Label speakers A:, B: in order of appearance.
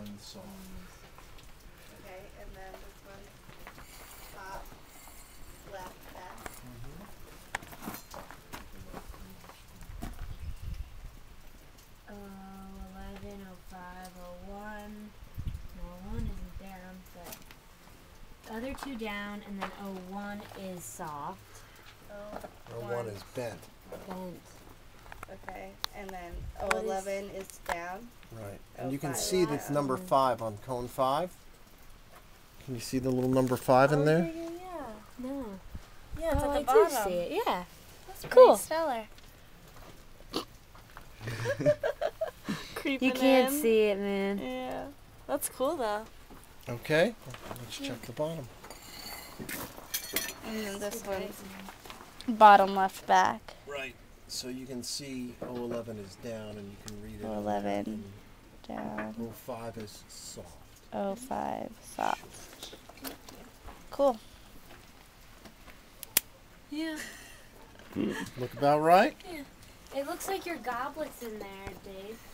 A: one soft.
B: Okay, and then this one top left back.
C: Oh, 11, 05, 01. No, 01 isn't down, but the other two down, and then 01 is soft.
B: Oh,
A: 01 is bent.
C: Bent.
B: Okay, and then
C: What is-
B: 11 is down.
A: Right. And you can
B: 05
A: see
B: is
A: that's
B: down.
A: number 5 on cone 5. Can you see the little number 5 in there?
B: Yeah.
C: No.
B: Yeah, it's
C: Oh,
B: at
C: I
B: the bottom.
C: do see it. Yeah.
B: That's
C: Cool.
B: pretty stellar. Creeping
C: You can't
B: in.
C: see it, man.
B: Yeah. That's cool though.
A: Okay. Let's check the bottom.
B: And then this one's bottom left back.
A: Right. So you can see 011 is down and you can read it.
B: 011 down.
A: 05 is soft.
B: 05 soft. Cool.
C: Yeah.
A: Look about right?
C: It looks like your goblet's in there, Dave.